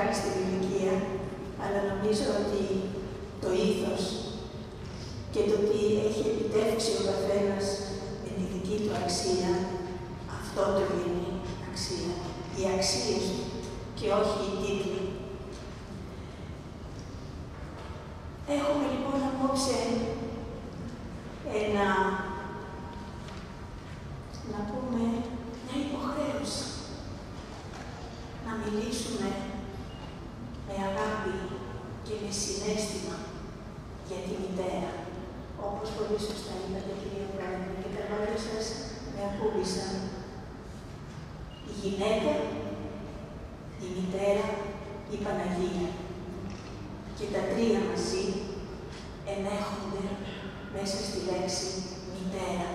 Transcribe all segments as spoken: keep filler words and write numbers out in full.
στην ηλικία, αλλά νομίζω ότι το ήθος και το τι έχει επιτεύξει ο καθένας με τη δική του αξία, αυτό το δίνει αξία. Οι αξίες του και όχι οι τίτλοι. Έχουμε λοιπόν απόψε ένα, να πούμε, μια υποχρέωση να μιλήσουμε με αγάπη και με συναίσθημα για τη μητέρα. Όπως πολύ σωστά είπατε, κυρία Πρόεδρε, και τα λόγια σας με ακούμπησαν. Η γυναίκα, η μητέρα, η Παναγία. Και τα τρία μαζί ενέχονται μέσα στη λέξη μητέρα.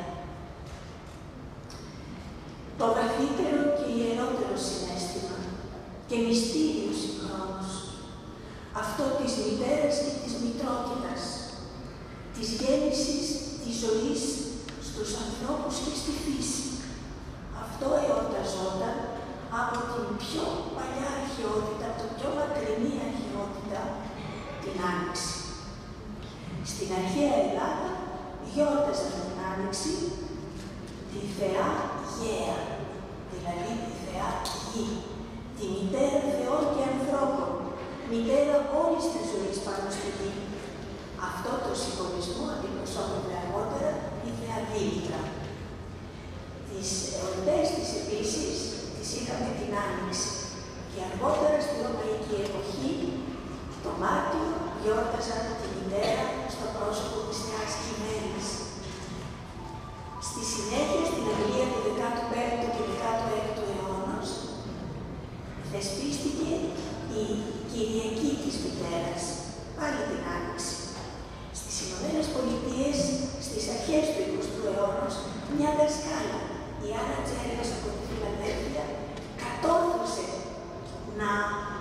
Το βαθύτερο και ιερότερο συναίσθημα και μυστήριο συγχρόνως, αυτό της μητέρας και της μητρότητας, της γέννησης της ζωής στους ανθρώπους και στη φύση. Αυτό εορταζόταν από την πιο παλιά αρχαιότητα, από την πιο μακρινή αρχαιότητα, την Άνοιξη. Στην αρχαία Ελλάδα γιόρταζαν την Άνοιξη τη θεά Γαία, δηλαδή τη θεά Γη, τη μητέρα θεών και ανθρώπων, μητέρα όλης της ζωής πάνω στη γη. Αυτό το συμβολισμό αντιπροσώπευε αργότερα η θεά Δήμητρα. Τις εορτές της επίσης τις είχαμε την Άνοιξη και αργότερα στη Ρωμαϊκή εποχή, το Μάρτιο, γιόρταζαν τη μητέρα στο πρόσωπο της θεάς Κειμένης. Στη συνέχεια, στην Αγγλία του δέκατου πέμπτου και δέκατου έκτου αιώνος, θεσπίστηκε η Κυριακή της Μητέρας, πάλι την Άνοιξη. Στις Ηνωμένες Πολιτείες, στις αρχές του εικοστού αιώνος, μια δασκάλα, η Άννα Τζέριος από τη Φιλαδέλφια, κατόρθωσε να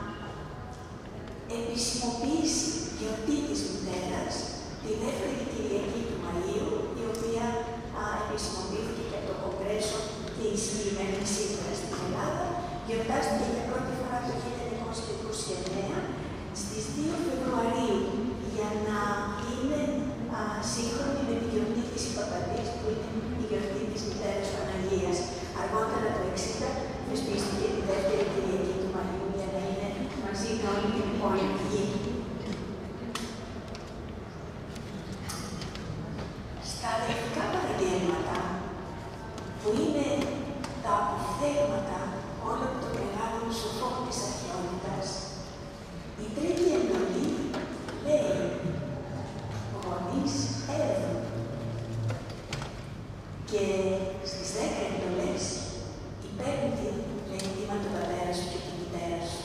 επισημοποιήσει γιορτή της Μητέρας τη δεύτερη Κυριακή του Μαΐου, η οποία α, επισημοποιήθηκε και από το Κογκρέσο και ισχύει μέχρι σήμερα στην Ελλάδα, γιορτάστηκε για πρώτη φορά το χίλια εννιακόσια είκοσι εννέα στις δύο Φεβρουαρίου, για να είναι α, σύγχρονη με τη γιορτή της Ιππαπαντής, που είναι η γιορτή της Μητέρας Παναγίας. Αργότερα το εξήντα θεσπίστηκε τη δεύτερη Κυριακή του Μαΐου, για να είναι μαζί με όλη την υπόλοιπη γη. Στα αδερφικά παραγγέλματα, που είναι τα αποθέματα όλων των μεγάλων σοφών της αρχαιότητας, η τρίτη εντολή λέει «Γονείς έρευνα». Και στις δέκα εντολές η πέμπτη λέει «Τίμα τον πατέρα σου και τη μητέρα σου».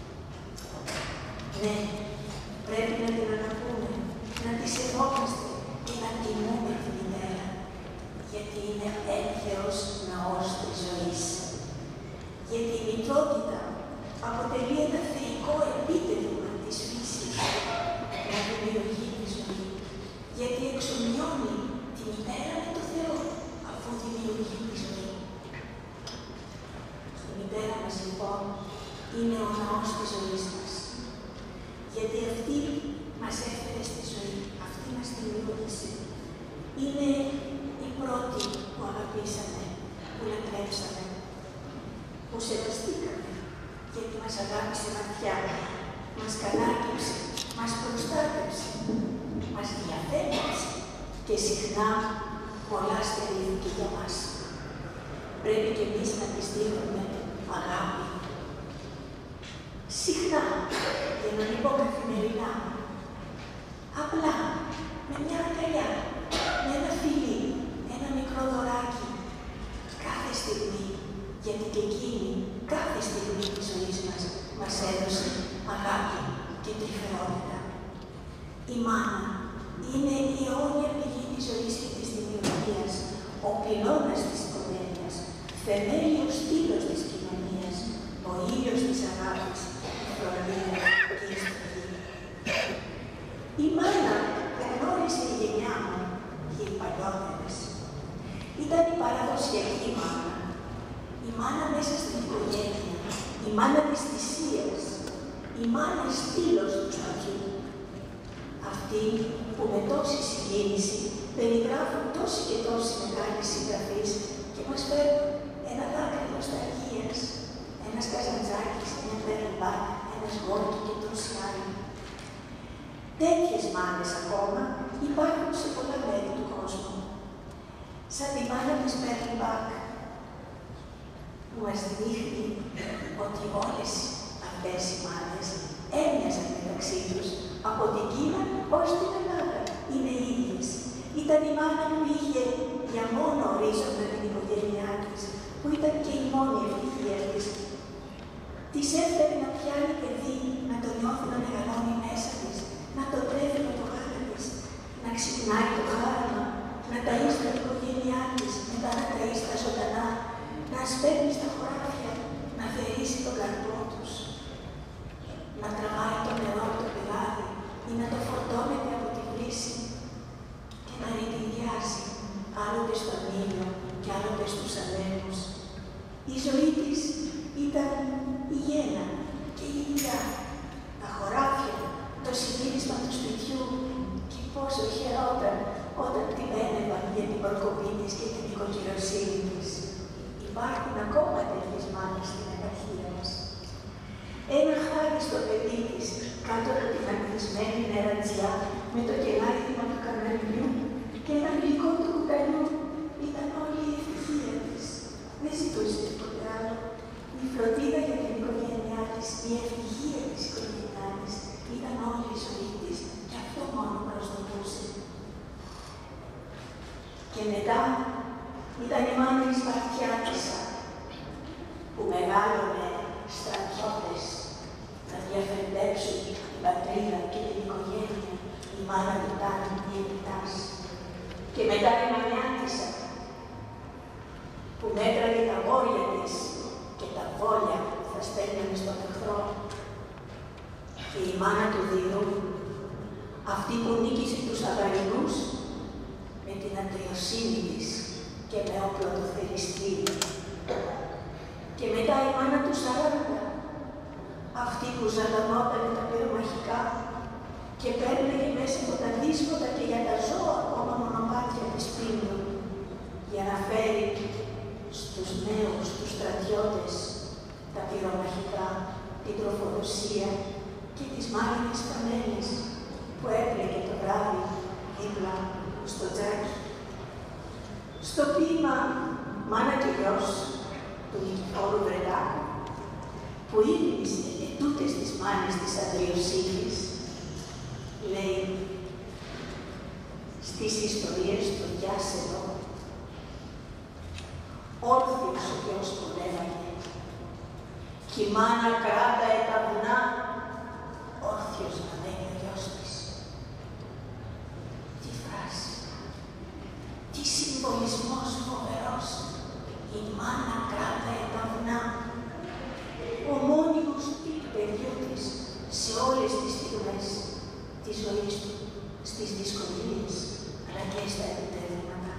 Ναι, πρέπει να την αναπούμε, να τη σεβόμαστε και να τιμούμε τη μητέρα, γιατί είναι έλθεος ναός της ζωής. Γιατί η μητρότητα αποτελεί ένα θεϊκό επίτευγμα της φύσης, να δημιουργεί τη ζωή, γιατί εξομοιώνει τη μητέρα με το Θεό, αφού δημιουργεί τη ζωή. Η μητέρα μας λοιπόν είναι ο ναός της ζωής μας, γιατί αυτή μας έφερε στη ζωή, αυτή μας δημιούργησε. Είναι η πρώτη που αγαπήσαμε, που λατρέψαμε, που σεβαστήκαμε, γιατί μας αγάπησε βαθιά, μας κανάκεψε, μας προστάτεψε, μας διαφέμιξε και συχνά πολλά στερήθηκε για μας. Πρέπει και εμείς να της δείχνουμε αγάπη. Συχνά, για να μην πω καθημερινά, απλά, με μια αγκαλιά, με ένα φιλί, ένα μικρό δωράκι, κάθε στιγμή, γιατί και εκείνη κάθε στιγμή της ζωής μας μας έδωσε αγάπη και τρυφερότητα. Η μάνα είναι η αιώνια πηγή της ζωής και της δημιουργίας, ο πυλώνας της οικογένειας, θεμέλιος στήλος της κοινωνίας, ο ήλιος της αγάπης, η φροντίδα και η στροφή. Η μάνα που γνώρισε η γενιά μου και οι παλιότερες ήταν η παραδοσιακή μάνα. Η μάνα μέσα στην οικογένεια, η μάνα της θυσίας, η η μάνα στήλος του σπατιού. Αυτοί που με τόση συγκίνηση περιγράφουν τόση και τόση μεγάλη συγγραφής και μας φέρνουν ένα δάκρυ νοσταλγίας, ένας Καζαντζάκης, μια Μπέρλμπα, ένας Γκόρκι και τόσοι άλλοι. Τέτοιες μάνες ακόμα υπάρχουν σε πολλά μέρη του κόσμου. Σαν τη μάνα της Μπέρλμπα, που μας δείχνει ότι όλες αυτές οι μάνες έμοιαζαν μεταξύ τους από την Κίνα ως την Ελλάδα. Είναι ίδιες. Ήταν η μάνα που είχε για μόνο ορίζοντα την οικογένειά της, που ήταν και η μόνη ευτυχία της. Της έφερε να πιάνει παιδί, να το νιώθει να μεγαλώνει μέσα της, να το τρέφει με το γάλα της, να ξυπνάει το χάραμα, να ταΐσει την οικογένειά της, μετά να ταΐσει τα ζωντανά, να σπέρνει στα χωράφια, να θερήσει τον καρπό τους, να τραβάει το νερό από το πηγάδι ή να το φορτώνεται από τη βρύση και να ρητηριάζει άλλοτε στον ήλιο και άλλοτε στους ανέμους. Η ζωή της ήταν η γέννα και η ηλιά, τα χωράφια, το συντήρησμα του σπιτιού και πόσο χαιρόταν όταν την ένευαν για την προκοπή της και την οικοκυρωσύνη της. Υπάρχουν ακόμα τέτοιες μάνες στην επαρχία μας. Ένα χάρι στο παιδί της, κάτω από την αγγλισμένη νερατζιά, με το κελάιδημα του καναριού και ένα γλυκό του κουταλιού, ήταν όλη η ευτυχία της. Δεν ζητούσε τίποτε άλλο. Η φροντίδα για την οικογένειά της, η ευτυχία της οικογένειά της, ήταν όλη η ζωή της και αυτό μόνο προσδοκούσε. Και μετά ήταν η μάνα της Σπαρτιάτισσα, που μεγάλωνε στρατιώτες να διαφεντέψουν την πατρίδα και την οικογένεια, η μάνα του Τάνου η Επιτάς. Και μετά η Μανιάτισσα, που μέτραγε τα γόρια της και τα βόλια που θα στέλνανε στον εχθρό. Και η μάνα του Δίδου, αυτή που νίκησε τους Αβαρινούς με την αντριοσύνη της και με όπλο το θεριστήριο. Και μετά η μάνα του Σαράντα, αυτή που ζαλωνόταν τα πυρομαχικά και παίρνεγε μέσα από τα δύσκολα και για τα ζώα ακόμα μονοπάτια της πίνου, για να φέρει στους νέους, τους στρατιώτες, τα πυρομαχικά, την τροφοδοσία και τις μάγινες καμένες που έπλεκε το βράδυ δίπλα στο τζάκι. Στο ποίημα «Μάνα και γιος» του Νικηφόρου Βρετάκου, που ήλπισε ετούτες τις μάνες της Αντριοσύνης, λέει στις ιστορίες του Γιάσεδο, όρθιος ο γιος κολέβαγε, κι η μάνα κράταε τα βουνά, όρθιος να μένει ο γιος της. Τι φράση, τι συμβολισμός φοβερός, η μάνα κράταε τα βουνά. Ο μόνιμος του παιδιού της σε όλες τις στιγμές της ζωής του, στις δυσκολίες, αλλά και στα επιτεύγματα.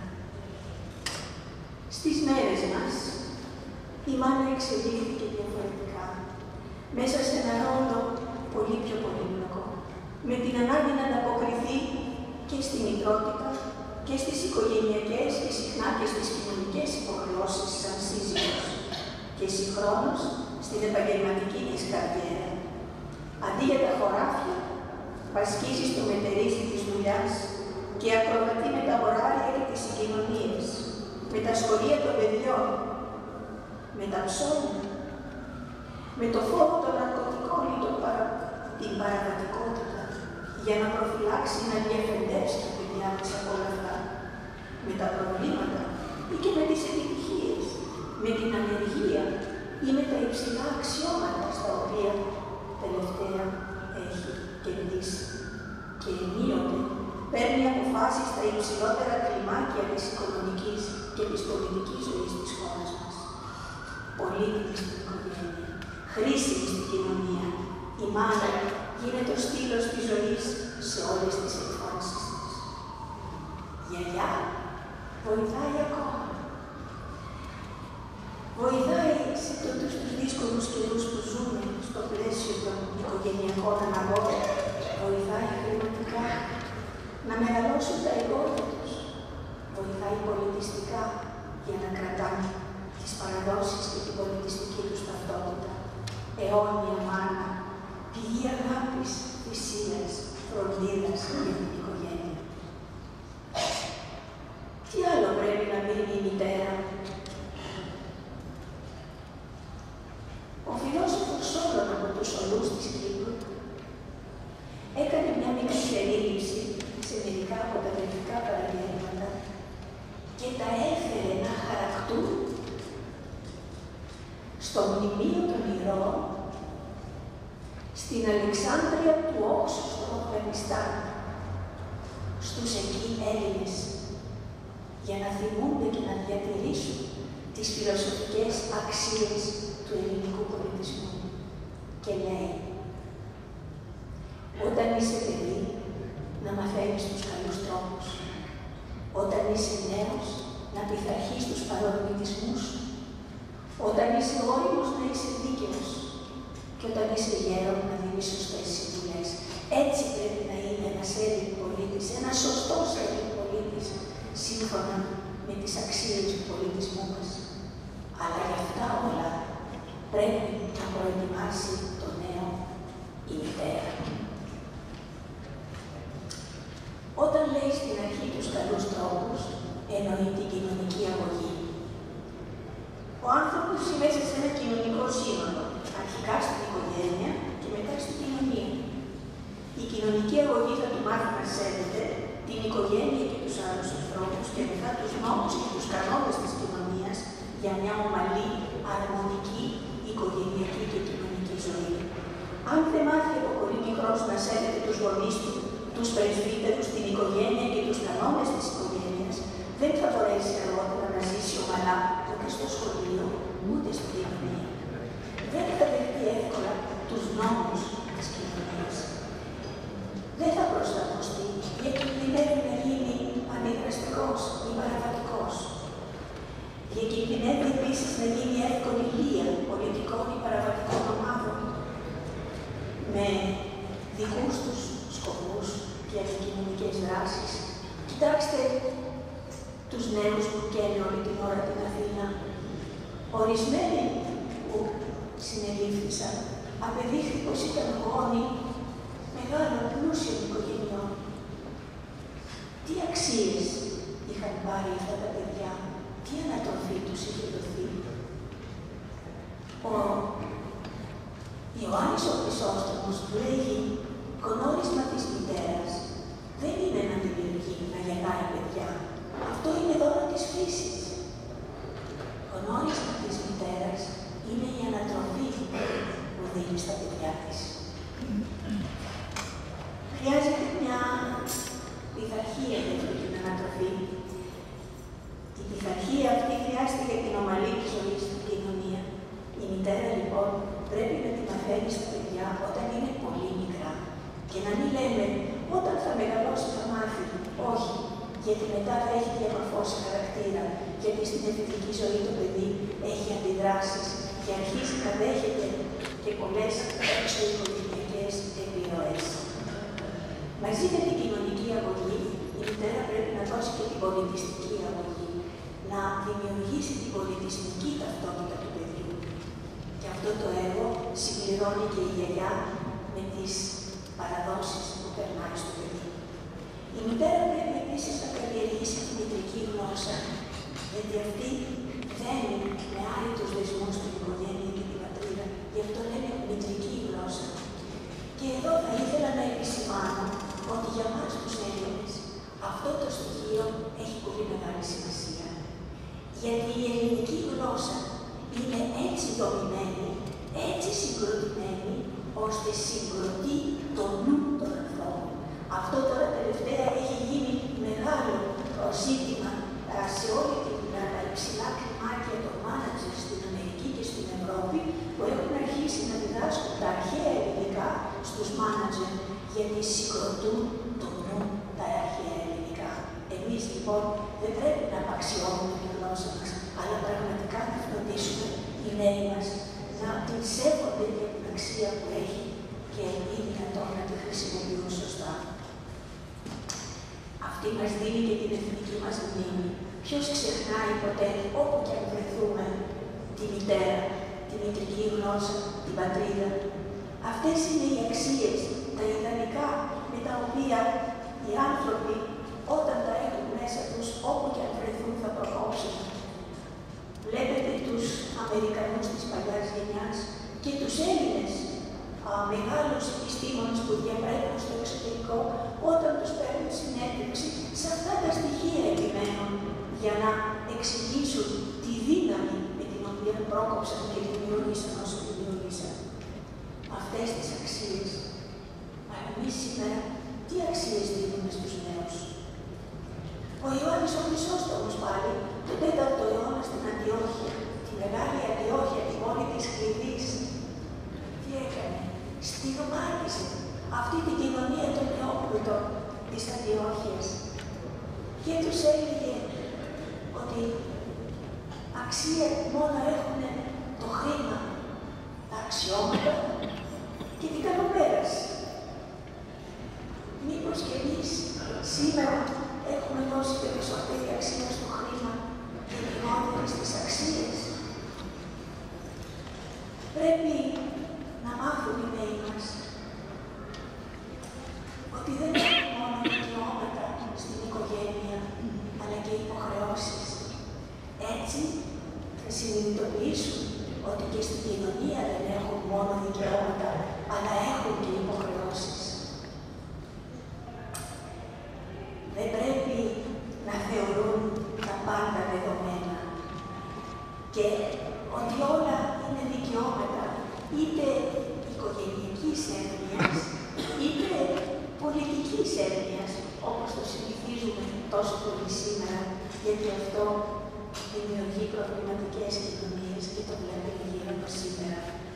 Στις μέρες μας, η μάνα εξελίχθηκε διαφορετικά, μέσα σε ένα ρόλο πολύ πιο πολύπλοκο, με την ανάγκη να ανταποκριθεί και στη μητρότητα και στις οικογενειακές και συχνά και στις κοινωνικές υποχρεώσεις σαν σύζυγος και συγχρόνως στην επαγγελματική της καριέρα. Αντί για τα χωράφια, πασχίζει στο μετερίζει της δουλειάς και ακροβατεί με τα ωράρια και τις συγκοινωνίες, με τα σχολεία των παιδιών, με τα ψώνια, με το φόβο των ναρκωτικών ή τον παρα... την παραβατικότητα, για να προφυλάξει να διαφεντεύσει τα παιδιά της από όλα αυτά, με τα προβλήματα ή και με τις επιτυχίες, με την ανεργία ή με τα υψηλά αξιώματα στα οποία τελευταία έχει κερδίσει. Και ενίοτε παίρνει αποφάσεις στα υψηλότερα κλιμάκια της οικονομικής και της πολιτικής ζωής της χώρας μας. Πολύτιμη στην οικογένεια, χρήσιμη στην κοινωνία, η μάνα γίνεται ο στήλος της ζωής σε όλες τις εκφάνσεις της. Γιαγιά βοηθάει ακόμα. Βοηθάει σε τούτους τους δύσκολους καιρούς που ζούμε στο πλαίσιο των οικογενειακών αναγκών, βοηθάει χρηματικά να μεγαλώσουν τα εγγόνια τους, βοηθάει πολιτιστικά για να κρατάνε τις παραδόσεις και την πολιτιστική τους ταυτότητα. Αιώνια μάνα, πηγή αγάπης, θυσίας, φροντίδας για την οικογένεια. Τι άλλο πρέπει να μείνει η μητέρα? Ο φιλόσοφος Σόλων από τους Ολούς της Κύπρου έκανε μια μικρή περίληψη σε μερικά από τα δευτικά παραγγέλματα και τα έφερε να χαρακτούν στο μνημείο των ηρώων στην Αλεξάνδρεια του Όξου, στο Αφγανιστάν, στους εκεί Έλληνες, για να θυμούνται και να διατηρήσουν τις φιλοσοφικές αξίες του ελληνικού πολιτισμού. Και λέει, όταν είσαι παιδί, να μαθαίνεις τους καλούς τρόπους. Όταν είσαι νέος, να πειθαρχείς τους παρορμητισμούς σου. Όταν είσαι όριμος, να είσαι δίκαιος. Και όταν είσαι γέρος, να δίνεις σωστές συμβουλές. Έτσι πρέπει να είναι ένας Έλλην πολίτης, ένας σωστός Έλλην πολίτης, σύμφωνα με τις αξίες του πολιτισμού μας. Αλλά για αυτά όλα πρέπει να προετοιμάσει το νέο η μητέρα. Όταν λέει στην αρχή τους καλούς τρόπους, εννοεί την κοινωνική αγωγή. Ο άνθρωπος είναι μέσα σε ένα κοινωνικό σύνολο, αρχικά στην οικογένεια και μετά στην κοινωνία. Η κοινωνική αγωγή θα του μάθει να σέβεται την οικογένεια και τους άλλους ανθρώπους και μετά τους νόμους και τους κανόνες της κοινωνίας για μια ομαλή, αρμονική, οικογενειακή και κοινωνική ζωή. Αν δεν μάθει από πολύ μικρός να σέβεται τους γονείς του, τους πρεσβύτερους, την οικογένεια και τους κανόνες της οικογένειας, δεν θα μπορέσει αργότερα να ζήσει ομαλά ούτε στο σχολείο, ούτε στην κοινωνία. Δεν θα δεχτεί εύκολα τους νόμους της κοινωνίας. Δεν θα προστατευτεί, γιατί κινδυνεύει να γίνει αντιδραστικός ή παραβατικός. Διακινδυνεύει επίσης να γίνει εύκολη λία πολιτικών ή παραβατικών ομάδων με δικούς τους σκοπούς και αντικοινωνικές δράσεις. Κοιτάξτε τους νέους που καίνε όλη την ώρα την Αθήνα. Ορισμένοι που συνελήφθησαν απεδείχθη πως ήταν γόνοι μεγάλων πλούσιων οικογενειών. Τι αξίες είχαν πάρει αυτά τα παιδιά, τι ανατροφή τους είχε δοθεί. Ο Ιωάννης ο Χρυσόστομος λέγει γνώρισμα της μητέρας δεν είναι να δημιουργεί, να γεννάει παιδιά. Αυτό είναι δώρο της φύσης. Γνώρισμα της μητέρας είναι η ανατροφή που δίνει στα παιδιά της. Χρειάζεται μια πειθαρχία για αυτή την ανατροφή. Η πειθαρχία αυτή χρειάζεται για την ομαλή ζωή στην κοινωνία. Η μητέρα λοιπόν πρέπει να τη μαθαίνει στα παιδιά όταν είναι πολύ μικρά. Και να μην λέμε όταν θα μεγαλώσει θα μάθει. Όχι, γιατί μετά θα έχει διαμορφώσει χαρακτήρα. Γιατί στην εφηβική ζωή το παιδί έχει αντιδράσεις και αρχίζει να δέχεται και πολλές εξωοικογενειακές επιρροές. Μαζί με την κοινωνική αγωγή, η μητέρα πρέπει να δώσει και την πολιτιστική αγωγή, να δημιουργήσει την πολιτισμική ταυτότητα του παιδιού. Και αυτό το έργο συμπληρώνει και η γιαγιά με τις παραδόσεις που περνάει στο παιδί. Η μητέρα πρέπει επίσης να καλλιεργήσει τη μητρική γλώσσα, γιατί αυτή δένει με άρρητους δεσμούς στην οικογένεια και την πατρίδα. Γι' αυτό λένε μητρική γλώσσα. Και εδώ θα ήθελα να επισημάνω ότι για μας τους Έλληνες αυτό το στοιχείο έχει πολύ μεγάλη σημασία. Γιατί η ελληνική γλώσσα είναι έτσι δομημένη, έτσι συγκροτημένη, ώστε συγκροτεί το νου των ανθρώπων. Αυτό τώρα τελευταία έχει γίνει μεγάλο ζήτημα σε όλη την υψηλά κλιμάκια των μάνατζερ στην Αμερική και στην Ευρώπη, που έχουν αρχίσει να διδάσκουν τα αρχαία ελληνικά στους μάνατζερ, γιατί συγκροτούν το νου τα αρχαία ελληνικά. Εμείς λοιπόν δεν πρέπει να απαξιώνουμε τη γλώσσα μας, αλλά πραγματικά να φροντίσουμε οι νέοι μας να αξία που έχει και είναι δυνατόν να τη χρησιμοποιούν σωστά. Αυτή μας δίνει και την εθνική μας μνήμη. Ποιος ξεχνάει ποτέ, όπου και αν βρεθούμε, τη μητέρα, τη μητρική γλώσσα, την πατρίδα. Αυτές είναι οι αξίες, τα ιδανικά με τα οποία οι άνθρωποι, όταν τα έχουν μέσα τους, όπου και αν βρεθούν, θα προκόψουν. Βλέπετε τους Αμερικανούς της παλιάς γενιάς και τους Έλληνες α, μεγάλους επιστήμονες που διαπρέπουν στο εξωτερικό, όταν τους παίρνουν συνέντευξη, σε αυτά τα στοιχεία επιμένουν για να εξηγήσουν τη δύναμη με την οποία πρόκοψαν και δημιούργησαν όσο δημιούργησαν. Αυτές τις αξίες. Μα εμείς σήμερα τι αξίες δίνουμε στους νέους? Ο Ιωάννης ο Χρυσόστομος πάλι, τον τέταρτο αιώνα στην Αντιόχεια, τη μεγάλη Αντιόχεια, τη πόλη της κλειδής, τι έκανε? Στιγμάτισε αυτή την κοινωνία των νεόπλουτων της Αντιόχειας και τους έλεγε ότι αξία μόνο έχουν το χρήμα, τα αξιώματα και την καλοπέραση. Μήπως και εμείς σήμερα έχουμε δώσει περισσότερη αξία στο χρήμα και λιγότερη στις αξίες? Πρέπει να μάθουν οι νέοι μας ότι δεν έχουν μόνο δικαιώματα στην οικογένεια, αλλά και υποχρεώσεις. Έτσι θα συνειδητοποιήσουν ότι και στην κοινωνία δεν έχουν μόνο δικαιώματα, αλλά έχουν και υποχρεώσεις. Δεν πρέπει να θεωρούν τα πάντα δεδομένα και ότι όλα είναι δικαιώματα, είτε οικογενειακής έννοιας, είτε πολιτικής έννοιας, όπως το συνηθίζουμε τόσο πολύ σήμερα, γιατί αυτό δημιουργεί προβληματικές κοινωνίες και το βλέπουμε γύρω μας σήμερα.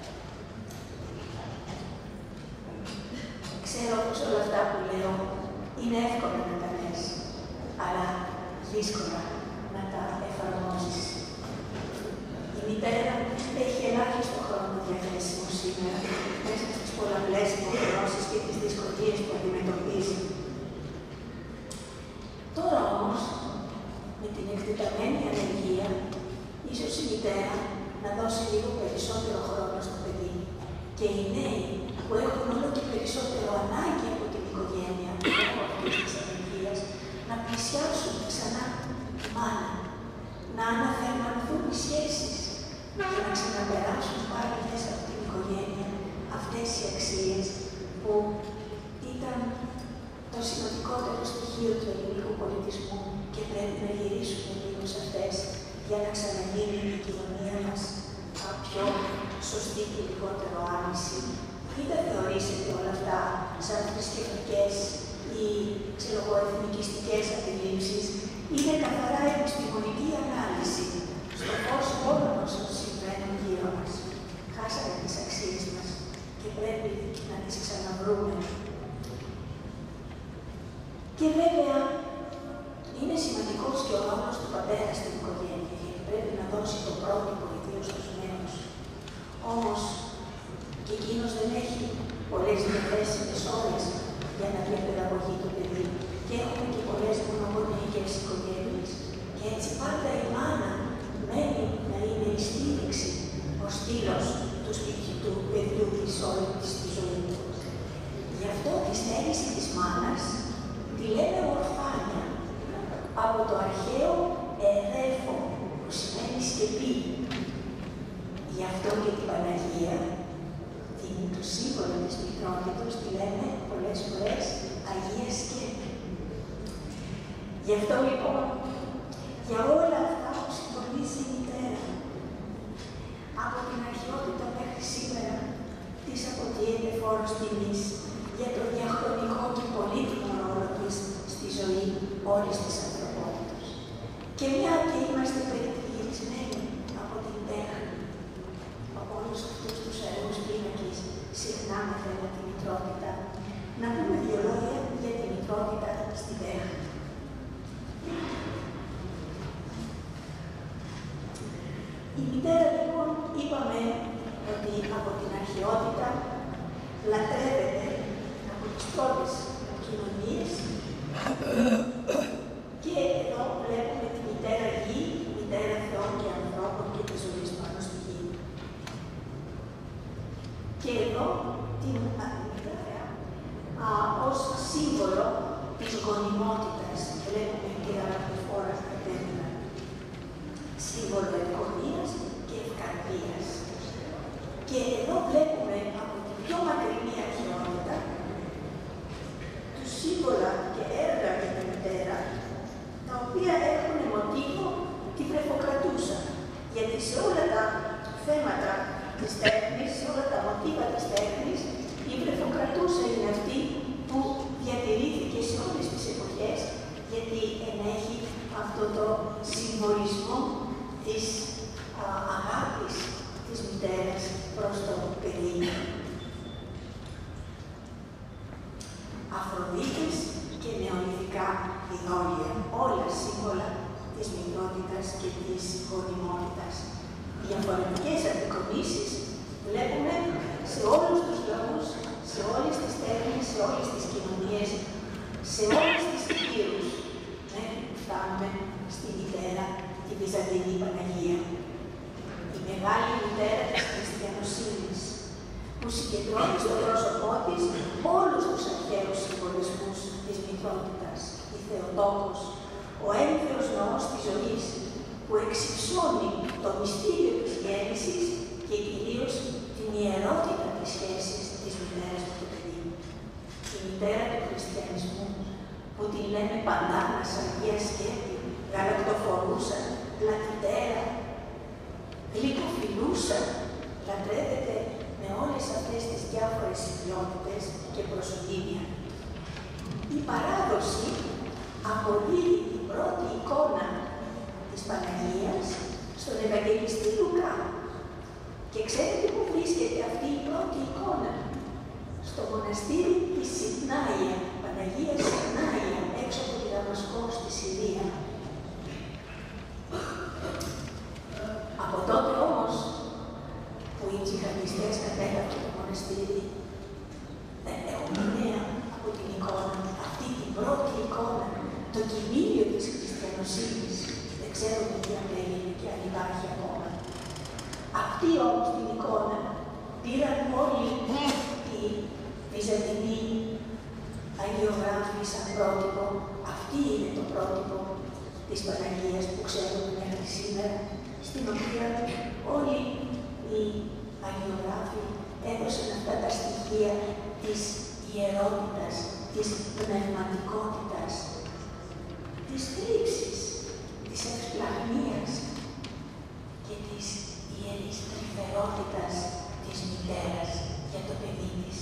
Ξέρω πως όλα αυτά που λέω είναι εύκολα να τα λες, αλλά δύσκολα να τα εφαρμόσεις. Η μητέρα έχει ελάχιστο χρόνο διαθέσιμο σήμερα μέσα στις πολλαπλές υποχρεώσεις και τις δυσκολίες που αντιμετωπίζει. Τώρα όμως, με την εκτεταμένη ανεργία, ίσως η μητέρα να δώσει λίγο περισσότερο χρόνο στο παιδί και οι νέοι που έχουν όλο και περισσότερο ανάγκη από την οικογένεια, από αυτής της ανεργίας, να πλησιάσουν ξανά τη μάνα, να αναθερμανθούν οι σχέσεις και να ξαναπεράσουν πάλι μέσα από την οικογένεια αυτές οι αξίες που ήταν το σημαντικότερο στοιχείο του ελληνικού πολιτισμού και πρέπει να γυρίσουμε λίγο σε αυτές για να ξαναγίνει η κοινωνία μας πιο σωστή και λιγότερο άμεση. Μην τα θεωρήσετε όλα αυτά σαν θρησκευτικές ή ξέρω εγώ εθνικιστικές αντιλήψεις. Είναι καθαρά επιστημονική ανάλυση στο φως όλων όσων συμβαίνουν γύρω μας. Χάσαμε τις αξίες μας και πρέπει να τις ξαναβρούμε. Και βέβαια, είναι σημαντικός και ο ρόλος του πατέρα στην οικογένεια, γιατί πρέπει να δώσει το πρότυπο ιδίως στους νέους. Όμως, και εκείνος δεν έχει πολλές διαθέσιμες ώρες για να διαπαιδαγωγεί το παιδί. Και έχουμε και πολλές μονογονεϊκές οικογένειες. Και έτσι πάντα η μάνα μένει να είναι η στήριξη, ο στήλος του σπιτιού του παιδιού της όλη της στη ζωή του. Γι' αυτό τη στέρηση της μάνας τη λέμε ορφάνια, από το αρχαίο εδέφο, που σημαίνει σκεπή. Γι' αυτό και την Παναγία, την, το σύμβολο της μητρότητος, τη λέμε πολλές φορές Αγία Σκέπη. Γι' αυτό λοιπόν, για όλα αυτά που συμβολίζει η μητέρα, από την αρχαιότητα μέχρι σήμερα, της αποτείεται φόρος τιμής για το διαχρονικό και πολύτιμο ρόλο της στη ζωή όλης της ανθρωπότητας. Και μια και είμαστε περιτριγυρισμένοι από την τέχνη, από όλους αυτούς τους αερούς πίνακες, συχνά με θέμα τη μητρότητα, να πούμε δύο λόγια για τη μητρότητα στη τέχνη. Η μητέρα λοιπόν είπαμε ότι από την αρχαιότητα λατρεύεται από τις πρώτες κοινωνίες. Και εδώ βλέπουμε τη μητέρα γη, τη μητέρα θεών και ανθρώπων και τη ζωή πάνω στη γη. Και εδώ την μητέρα ως σύμβολο της γονιμότητας. Βλέπουμε τη γαλακτοφόρα κατέβηνα. Σύμβολο ευκολίας και ευκαρπίας. Και εδώ βλέπουμε από την πιο μακρινή αρχαιότητα του σύμβολα και έργα για τη μητέρα, τα οποία έχουν μοτίβο τη βρεφοκρατούσα. Γιατί σε όλα τα θέματα της τέχνης, σε όλα τα μοτίβα της τέχνης, η βρεφοκρατούσα είναι αυτή που διατηρήθηκε σε όλες τις εποχές, γιατί ενέχει αυτό το συμβολισμό της α, αγάπης της μητέρας προς το παιδί. Αφροδίτες και νεολιθικά ειδόλια, όλα σύμβολα της μητρότητας και της γονιμότητας. Διαφορετικές απεικονίσεις βλέπουμε σε όλους τους λαούς, σε όλες τις τέχνες, σε όλες τις κοινωνίες, σε όλες τις υπήρους, μέχρι που φτάνουμε στη μητέρα, τη Βυζαντινή Παναγία. Η μεγάλη μητέρα της χριστιανοσύνης, που συγκεντρώνει στο πρόσωπό της όλους τους αρχαίους συμβολισμούς της μητρότητας, η Θεοτόκος, ο έμφυος ναός της ζωής, που εξυψώνει το μυστήριο της γέννησης και κυρίως την ιερότητα της σχέσης της μητέρας με το παιδί. Η μητέρα του χριστιανισμού, που την λέμε Παντάνας, Αγία Σκέπη, γαλακτοφορούσα, πλατητέρα, γλυκοφιλούσα, λατρεύεται με όλες αυτές τις διάφορες ιδιότητες και προσωπία. Η παράδοση αποδίδει την πρώτη εικόνα της Παναγίας στον Ευαγγελιστή Λουκά. Και ξέρετε πού βρίσκεται αυτή η πρώτη εικόνα? Στο μοναστήρι της Σιτνάια, Παναγία Σιτνάια, έξω από τη Δαμασκό στη Συρία. Από τότε όμως που οι τζιχαντιστές κατέλαβαν το μοναστήρι, δεν έχουμε νέα από την εικόνα, αυτή την πρώτη εικόνα, το κοιμήλιο της χριστιανοσύνης. Δεν ξέρουμε τι αν έγινε και αν υπάρχει ακόμα. Αυτή όμως την εικόνα πήραν όλοι οι Βυζαντινοί αγιογράφοι σαν πρότυπο. Αυτή είναι το πρότυπο της Παναγίας που ξέρουμε μέχρι σήμερα, στην οποία όλοι οι αγιογράφοι έδωσαν αυτά τα στοιχεία της ιερότητας, της πνευματικότητας, της θλίψης, της ευσπλαγμίας και της ιερής τρυφερότητας της μητέρας για το παιδί της.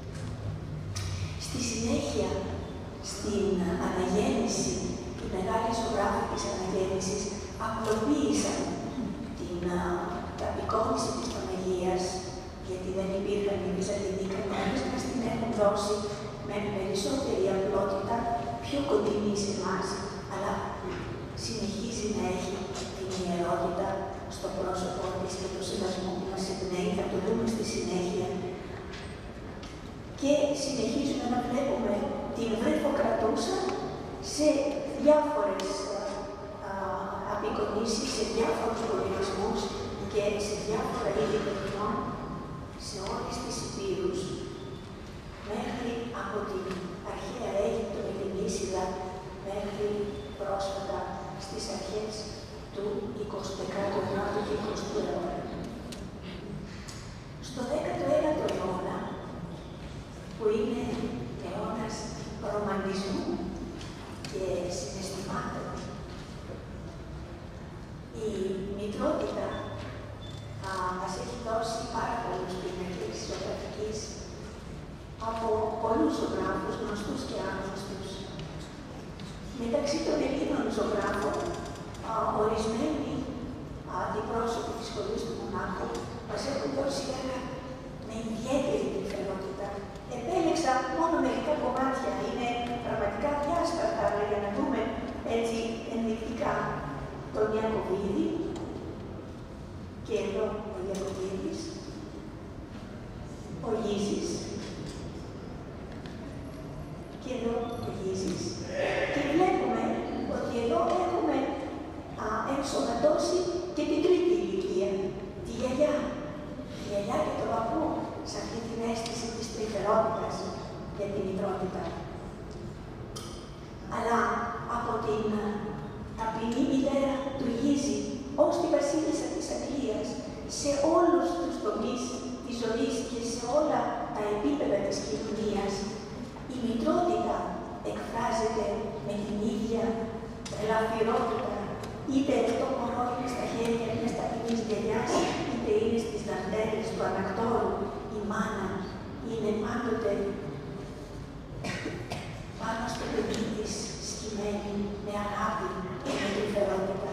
Στη συνέχεια, στην αναγέννηση, οι μεγάλοι ζωγράφοι της αναγέννησης απλοποίησαν την απεικόνιση της Παναγίας, γιατί δεν υπήρχαν οι Βυζαντινοί κανόνες, μας την έχουν δώσει με περισσότερη απλότητα, πιο κοντινή σε εμάς, αλλά συνεχίζει να έχει την ιερότητα στο πρόσωπό της και το σεβασμό που μας εμπνέει, θα το δούμε στη συνέχεια. Και συνεχίζουμε να βλέπουμε την βρεφοκρατούσα σε διάφορες απεικονίσεις, σε διάφορους πολιτισμούς και σε διάφορα είδη τεχνών, σε όλες τις υπήρους, μέχρι από την αρχαία Αίγυπτο με την Ίσυλα, μέχρι πρόσφατα στις αρχές του εικοστού εκατού και εικοστού αιώνα. Στο δέκατο ένατο αιώνα, που είναι αιώνας ρομαντισμού και συναισθημάτων, η μητρότητα α, μας έχει δώσει πάρα πολλούς πίνακες ζωγραφικής από πολλούς ζωγράφους, γνωστούς και άγνωστους. Μεταξύ των Ελλήνων ζωγράφων, α, ορισμένοι αντιπρόσωποι της σχολής του Μονάχου μας έχουν δώσει έργα με ιδιαίτερη τρυφερότητα. Επέλεξα μόνο μερικά κομμάτια, είναι πραγματικά διάσπαρτα, αλλά για να δούμε έτσι ενδεικτικά τον Ιακωβίδη, και εδώ ο Ιακωβίδης, ο Γύζης, τομείς της ζωής και σε όλα τα επίπεδα της κοινωνίας, η μητρότητα εκφράζεται με την ίδια ελαφρότητα, είτε το μωρό είναι στα χέρια μιας ταπεινής γιαγιάς, είτε είναι στις δαντέλες του ανακτόρου, η μάνα είναι πάντοτε πάνω στο παιδί της, σκυμμένη με αγάπη και με τρυφερότητα.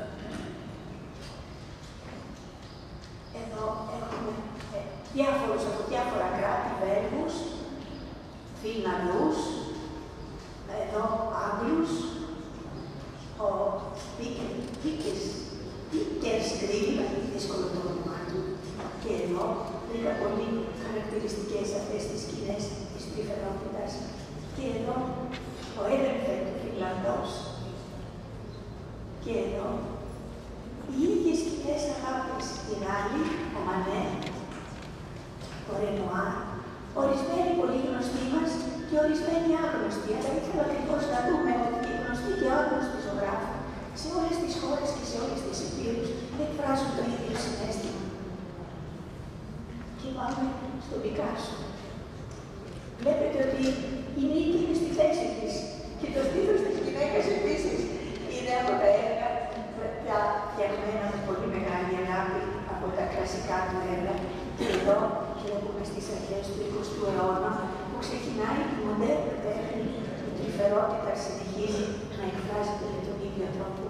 Εδώ έχουμε ε, διάφορους από διάφορα κράτη, Βέλγους, Φινλανδούς, εδώ Άγγλους, ο Πίκες, Πίκες Γκρίλ, δύσκολο το όνομά του, και εδώ βρήκα πολύ χαρακτηριστικές αυτές τις σκηνές της τρυφερότητας. Και εδώ ο Έλενφελτ, ο Φινλανδός. Και εδώ οι ίδιες σκηνές αγάπης, την άλλη, ο Μανέ, ο Ρενουάρ, ορισμένοι πολύ γνωστοί μας και ορισμένοι άγνωστοι, αλλά ήθελα ακριβώς να δούμε ότι οι γνωστοί και άγνωστοι ζωγράφοι σε όλες τις χώρες και σε όλες τις επίρους εκφράζουν το ίδιο συναίσθημα. Και πάμε στον Πικάσο. Βλέπετε ότι η μύτη είναι στη θέση της και το στήθος της γυναίκας επίσης είναι από τα έργα πια φτιαγμένα με πολύ μεγάλη αγάπη από τα κλασικά του έργα. Και εδώ βλέπουμε στις αρχές του εικοστού αιώνα που ξεκινάει η μοντέρνα τέχνη, η τρυφερότητα συνεχίζει να εκφράζεται με τον ίδιο τρόπο.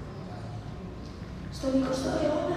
Στον εικοστό αιώνα,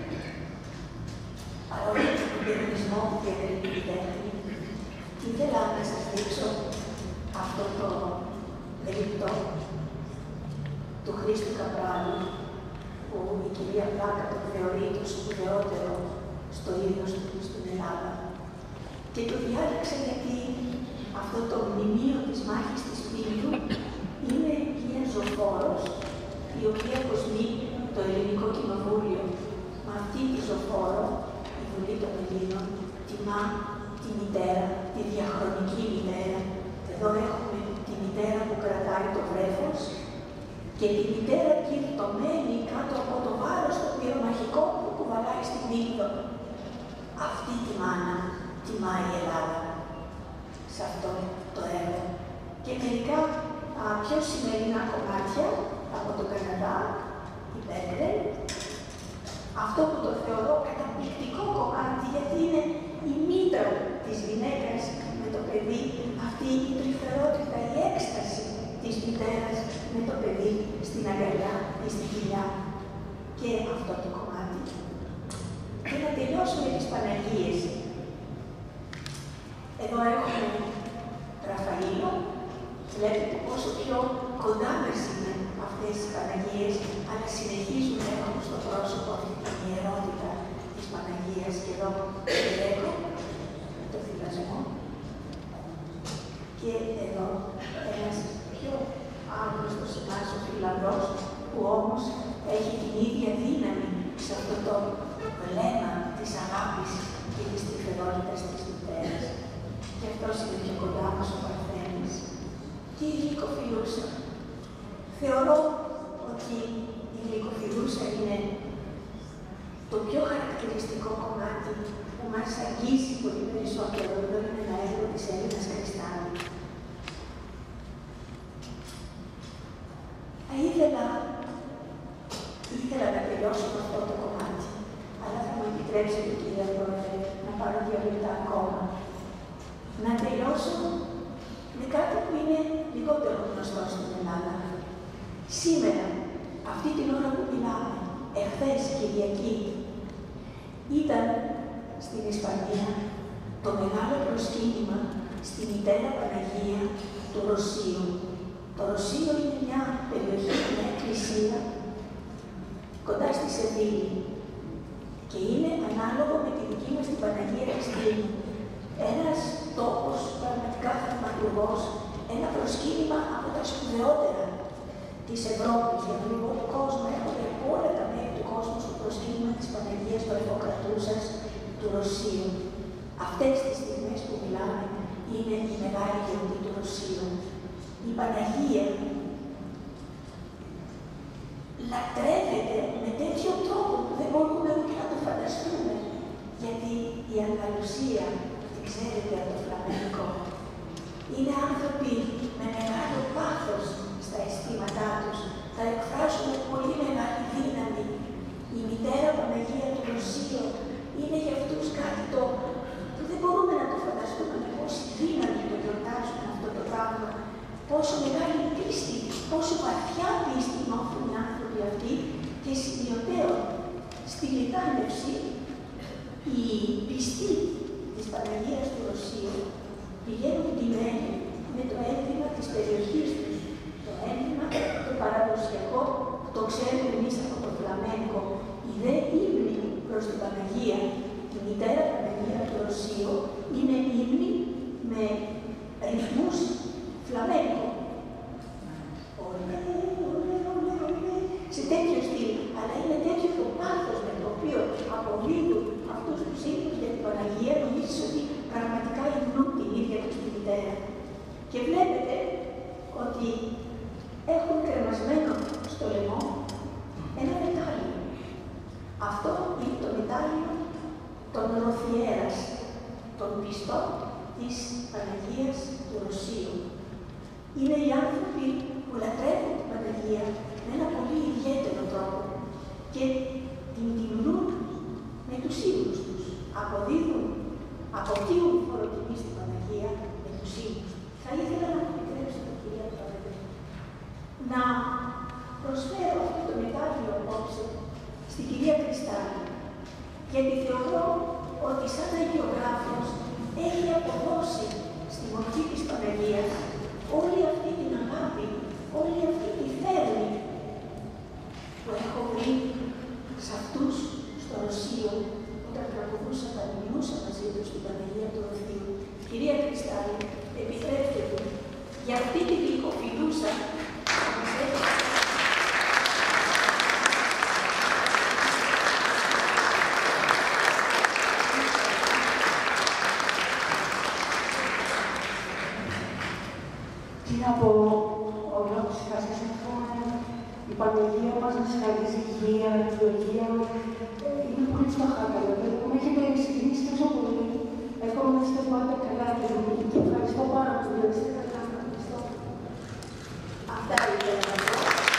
παρόλο τον πειραματισμό και την ελληνική τέχνη, ήθελα να σας δείξω αυτό το γλυπτό του Χρήστου Καπράλου, που η κυρία Πλάκα το θεωρεί το σπουδαιότερο στο είδος του στην Ελλάδα. Και το διάλεξα γιατί αυτό το μνημείο της μάχης της Πύλου είναι μια ζωφόρος, η οποία κοσμεί το Ελληνικό Κοινοβούλιο. Με αυτή τη ζωφόρο, η Βουλή των Ελλήνων τιμά τη μητέρα, τη διαχρονική μητέρα. Εδώ έχουμε τη μητέρα που κρατάει το βρέφος και τη μητέρα κυρτωμένη κάτω από το βάρος το πυρομαχικό που κουβαλάει στην Ήλδο. Αυτή τη μάνα τιμάει η Ελλάδα σε αυτό το έργο. Και μερικά α, πιο σημερινά κομμάτια από το Καναδά, η Πέγκρελ, αυτό που το θεωρώ καταπληκτικό κομμάτι, γιατί είναι η μήτρα της γυναίκας με το παιδί, αυτή η τρυφερότητα, η έκσταση της μητέρας με το παιδί στην αγκαλιά ή στην κοιλιά. Και αυτό το κομμάτι. Και να τελειώσουμε τις Παναγίες. Εδώ έχουμε Ραφαήλο. Βλέπετε πόσο πιο κοντά μας είναι αυτές οι Παναγίες, αλλά συνεχίζουν να έχουν στο πρόσωπο αυτή την ιερότητα της Παναγίας. Και εδώ έχω το θυλασμό. Και εδώ ένας πιο άγνωστος εμάς ο Φιλανδός, που όμως έχει την ίδια δύναμη σε αυτό το βλέμμα της αγάπης και της τρυφερότητας της μητέρας. Και αυτός είναι πιο κοντά μας ο Παρθένης. Και η γλυκοφιλούσα. Θεωρώ ότι η γλυκοφιλούσα είναι το πιο χαρακτηριστικό κομμάτι που μας αγγίζει πολύ περισσότερο. Εδώ είναι ένα έργο της Έλληνας Κρυστάλλου. Θα ήθελα, ήθελα να τελειώσω με αυτό το κομμάτι, αλλά θα μου επιτρέψετε, κύριε Πρόεδρε, να πάρω δύο λεπτά ακόμα. Να τελειώσω με κάτι που είναι λιγότερο γνωστό στην Ελλάδα. Σήμερα, αυτή την ώρα που μιλάμε, εχθές Κυριακή, ήταν στην Ισπανία το μεγάλο προσκύνημα στη Μητέρα Παναγία του Ρωσίου. Το Ρωσίο είναι μια περιοχή, μια εκκλησία κοντά στη Σεβίλη και είναι ανάλογο με τη δική μας την Παναγία Χριστίνη. Ένας τόπος πραγματικά θαυματουργός, ένα προσκύνημα από τα σπουδαιότερα της Ευρώπης, για τον λίγο του κόσμου. Έρχονται από όλα τα μέρη του κόσμου στο προσκύνημα της Παναγίας Βρεφοκρατούσας του Ρωσίου. Αυτές τις στιγμές που μιλάμε είναι η μεγάλη γιορτή του Ρωσίου. Η Παναγία λατρεύεται με τέτοιο τρόπο που δεν μπορούμε ούτε να το φανταστούμε. Γιατί μεγαλουσία, την ξέρετε από το φλαμενικό. Είναι άνθρωποι με μεγάλο πάθος στα αισθήματά τους, θα εκφράσουν πολύ μεγάλη δύναμη. Η μητέρα Παναγία του Ρωσίου είναι για αυτούς κάτι το που δεν μπορούμε να το φανταστούμε με πόση δύναμη το γιορτάζουν αυτό το πράγμα, πόσο μεγάλη πίστη, πόσο βαθιά πίστη νιώθουν οι άνθρωποι αυτοί και σημειωτέων στη λιτάνευση οι πιστοί της Παναγίας του Ρωσίου πηγαίνουν ντυμένοι με το ένδυμα της περιοχής τους. Το ένδυμα, το παραδοσιακό, το ξέρουμε εμείς από το φλαμένκο. Η δε ύμνη προς την Παναγία, τη μητέρα Παναγία του Ρωσίου, είναι ύμνη με ρυθμούς φλαμένκο. Ολέ, ολέ, ολέ, ολέ, σε τέτοιο στυλ. Αλλά είναι τέτοιο το πάθος με το οποίο αποδίδουν αυτούς τους ύμνους για την Παναγία, νομίζεις ότι πραγματικά υμνούν την ίδια τους τη μητέρα. Και βλέπετε ότι έχουν κρεμασμένο στο λαιμό ένα μετάλλιο. Αυτό είναι το μετάλλιο των Ροθιέρας, των πιστών της Παναγίας του Ρωσίου. Είναι οι άνθρωποι που λατρεύουν την Παναγία με ένα πολύ ιδιαίτερο τρόπο και την τιμνούν με τους ύμνους τους. Αποδίδουν, αποτείουν φοροτιμή στην Παναγία με τους ύμνους. Θα ήθελα να μου επιτρέψετε, κυρία Πρόεδρε, να προσφέρω αυτό το μετάλλιο απόψε στην κυρία Κρυστάλλη, γιατί θεωρώ ότι σαν αγιογράφος έχει αποδώσει στη μορφή της Παναγίας όλη αυτή την αγάπη, όλη αυτή τη θέρμη που έχω βρει σε αυτούς στο Ρωσίο όταν τραγουδούσα, παραμιλούσα μαζί τους στην Παναγία του Ρωσίου. Κυρία Κρυστάλλη, επιτρέψτε μου για αυτή τη γλυκοφιλούσα να μας έχει. Τι να πω, όλα που συγχάσεις αυτό, η Παναγία μας να συγχαρίζει υγεία, ευλογία, είναι πολύ φτωχά καλά. Με έχετε συγκινήσει τόσο πολύ. Εύχομαι να είστε πάντα καλά και ευχαριστώ πάρα πολύ. Να είστε καλά. Ευχαριστώ. Αυτά ήθελα να πω.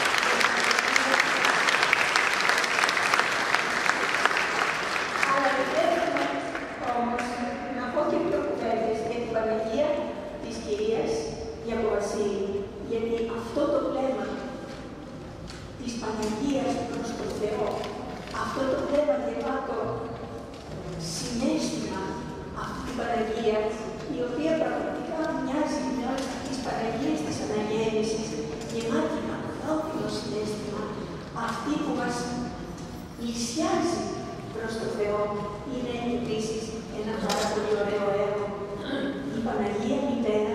Αλλά επιτρέψτε όμως να πω και δύο κουβέντες για την Παναγία της κυρίας Γιακοβασίλη. Γιατί αυτό το βλέμμα της Παναγίας προς τον Θεό, αυτό το βλέμμα γεμάτο συναίσθημα αυτή την Παναγία, η οποία πραγματικά μοιάζει με όλες τις Παναγίες της Αναγέννησης, γεμάτη με ανθρώπινο συναίσθημα, αυτή που μας πλησιάζει προς τον Θεό, είναι επίσης ένα πάρα πολύ ωραίο έργο. Η Παναγία Μητέρα